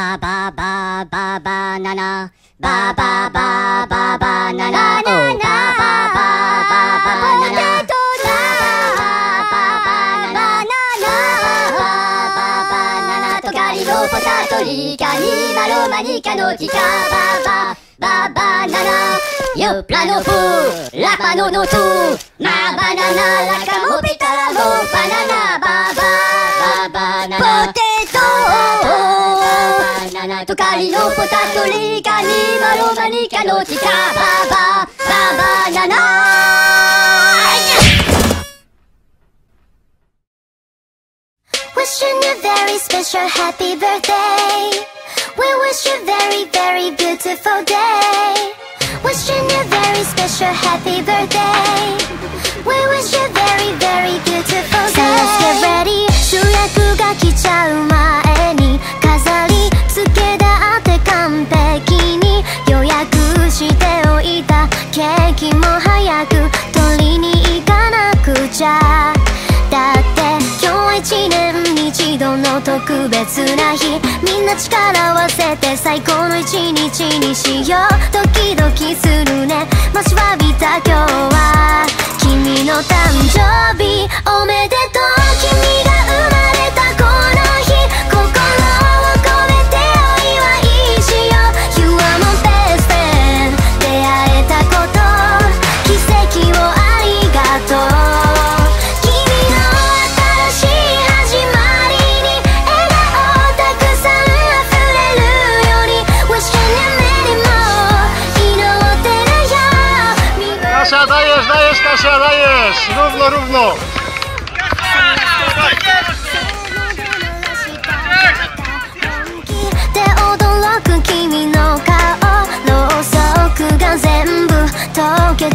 バババババナナバババババナナバババババナナポテトだバババナナトカリのポタトリカニマロマニカのキカババババナナヨプラノフラパノノトマバナナラカモピタラモバナナバババナナポテトトカリのポタトリカニマロマニカのキカバババナナ Wishing you very special happy birthday. We wish you very very beautiful day. Wishing you very special happy birthday. We wish you very very beautiful day. So let's get ready. 主役が来ちゃう前に飾り付けだって完璧に予約しておいたケーキも早く取りに行かなくちゃ。だって今日は一年に一度の特別な日。みんな力を合わせて最高の一日にしよう。ドキドキするね待ちわびた今日は君の誕生日おめでとう。君が生まれたこの日心を込めてお祝いしよう。 You are my best friend 出会えたこと奇跡をありがとう。 Kasia, dajesz, Kasia, dajesz! Równo, równo! Say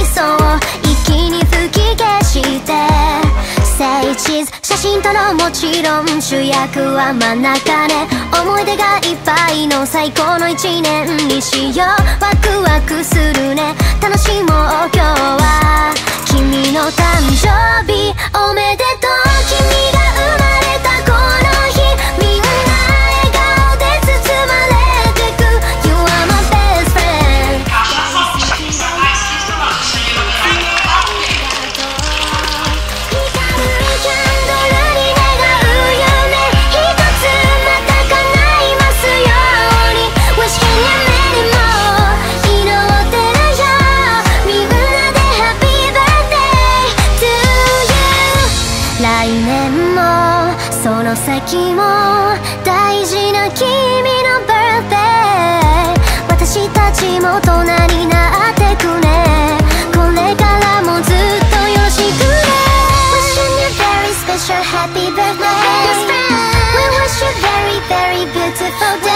cheese 写真撮ろうもちろん主役は真ん中ね。思い出がいっぱいの最高の一年にしよう。ワクワクするね楽しもう今日は君の誕生日おめでとう。君が生まれたこの日みんな笑顔で包まれてく You are my best friend 来年もその先も大事な君の birthday 私たちも大人になってくね。これからもずっとよろしくね。 Wishing you very special happy birthday. We wish you very very beautiful day.